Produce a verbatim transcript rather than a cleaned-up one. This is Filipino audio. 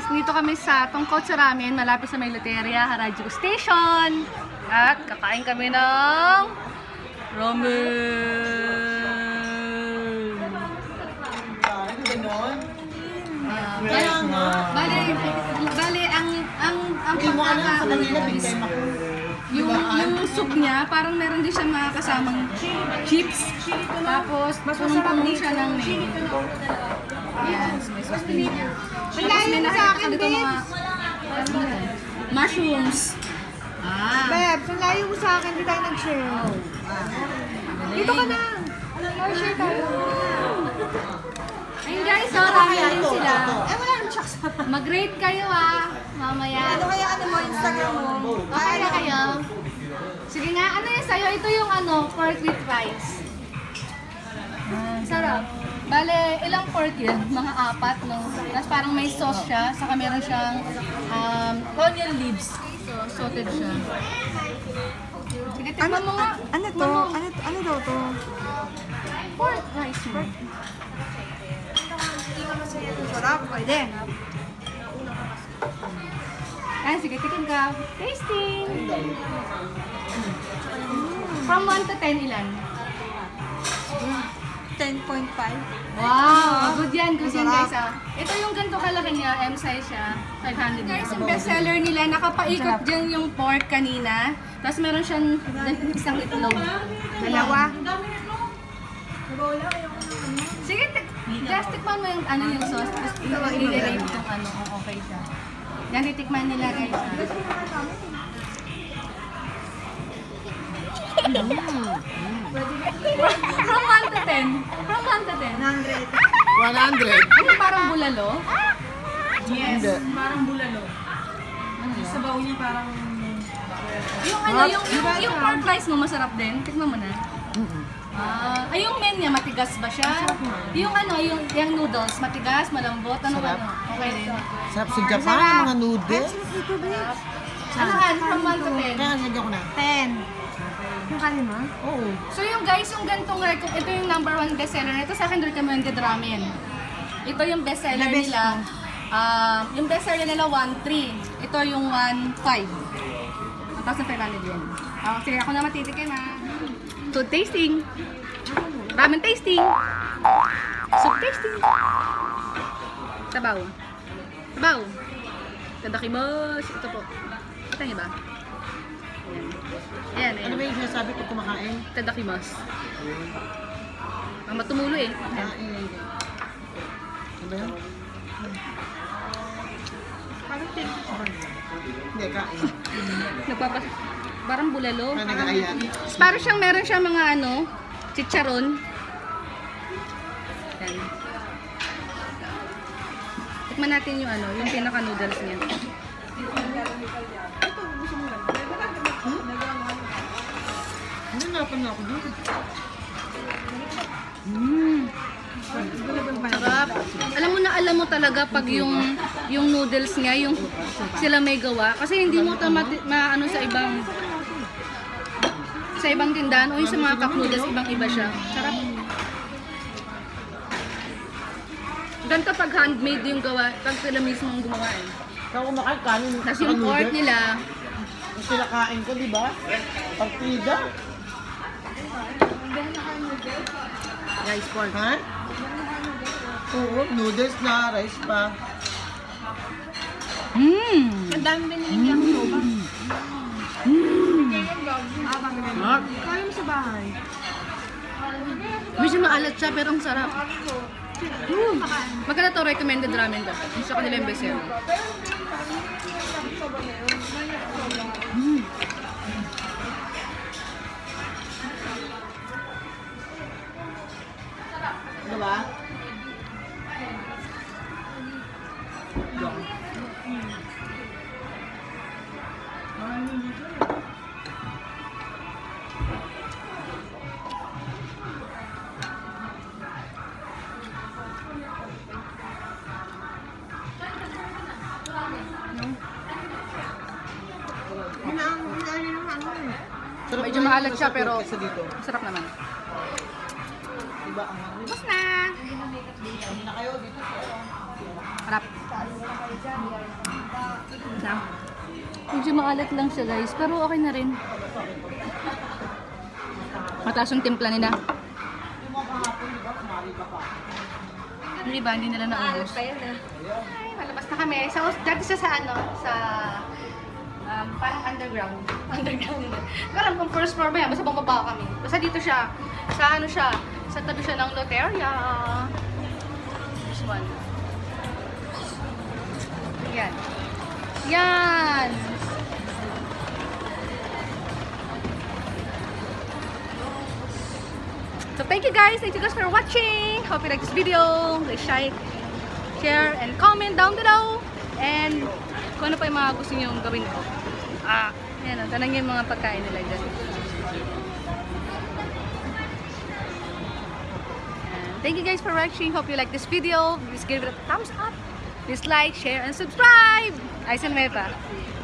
dito kami sa Tongkotsu Ramen, malapit sa may Loteria, Harajuku Station. At kakain kami ng ramen. Kaya nga. Bale, bale, ang, ang, ang pagkakaroon yung, yung soup niya, parang meron din siya mga kasamang chips. Tapos, punong-puno siya ng mayo. Ayan, may sauce din niya. Tapos may nakikita ka dito mga mushrooms. Ah. Beb, layo mo sa akin, di tayo nag-share. Oh. Dito ka na. Share tayo. Ayun guys, so ramen din sila. Eh, wala naman siya kasama. Mag-rate kayo ah, mamaya. Ano kaya ano mo, Instagram mo? Okay na kayo? Sige nga, ano yung sa'yo? Ito yung ano, pork with rice. Sarap. Bale, ilang pork yun? Mga apat, no? Tapos parang may sauce siya, saka meron siyang um, onion leaves. So, sauteed siya. Sige, tikman mo nga. Ano to? Ano, ano daw to? Pork rice mo. Sarap, pwede. Ayan, sige, tikim ka. Tasting! From one to ten, ilan? ten point five. Wow! Good yan, good yan guys ah. Ito yung ganito kalaki niya, M size siya. five hundred. Guys, yung bestseller nila, nakapaikot dyan yung pork kanina. Tapos meron siyang isang itlog. Dalawa. Sige, just tikman mo yung ano yung sauce. Tapos i-rate yung ano, kung okay siya. Yan, titikman nila guys ah. From one to ten. From one to ten. one hundred. one hundred. Ano parang bulalo? Yes. Parang bulalo. Yung sabaw niya parang... Yung ano, yung, yung, yung pork rice mo masarap din. Tikman mo na. Ah, ay yung men niya, matigas ba siya? Yung ano, yung, yung noodles, matigas, malambot, ano ba? Sarap. Okay din. Sarap sa Japan, ang mga noodles. Ito, babe. Ano han, from one to ten? Kaya nagyan ko na. ten. Yung kanina? Oo. So yung guys, yung gantong record, ito yung number one bestseller. Ito sa akin recommended ramen. Ito yung bestseller The best nila. Um, yung bestseller nila one three. Ito yung one five. Ang taas na five hundred yen. Oh, sige, ako na matitikin ha. So tasting. Ramen tasting. Soup tasting. Sabaw. Sabaw. Tadakimasu. Ito po. Ito niyo ba? Ayan. Ayan, ayan. Ano ba yung sinasabi ko kumakain? Tadakimasu. Ang matumulo eh. Ayan. Kain. Ano ba yun? Parang ten. Hindi, kain. Nagpapas... Parang bulalo. Kaya nag-aayat. Parang siyang meron siyang mga ano, chicharon. Yan. Tikman natin yung ano, yung pinaka-noodles niya. Ano napan na ako doon? Mmm. Sarap. Alam mo na alam mo talaga pag yung yung noodles niya, yung sila may gawa. Kasi hindi mo ito ma, ano sa ibang sa ibang tindahan o yung sa mga cup noodles, ibang-iba siya. Sarap. Ganito pag handmade yung gawa, pag sila mismo ang gumawa eh. Kaya kumakain kanin. Tapos yung pork nila, Yung pinakain ko, di ba? Partida. rice pork. Ha? Oo, noodles na, rice pa. Mmm! Ang dami binigyan ng soba. Mark. Kaya mo sa bahay. Medyo maalat siya pero ang sarap. Mm. Magkano to recommended ramen to? Gusto ko nila yung best seller. Mm. Ano ba? Sarap Medyo na yun, maalat siya masarap pero kaysa dito. masarap naman. Diba ang Tapos na! na kayo dito? Harap. Na. Medyo maalat lang siya guys, pero okay na rin. Mataas yung timpla nila. Yung iba, hindi nila naubos. Ay, malabas na kami. So, dati siya sa ano, sa um, parang underground. Underground nila. Alam kung first floor ba yan, basta bumaba kami. Basta dito siya, sa ano siya, sa tabi siya ng Loteria. This one. Yan. Yan! So thank you guys, thank you guys for watching. Hope you like this video. Please like, share, and comment down below. And kung ano pa yung mga gusto nyo gawin ko. Ah, yan o, tanong yung mga pagkain nila dyan. And thank you guys for watching. Hope you like this video. Please give it a thumbs up. Please like, share, and subscribe. Ayos and Mepa.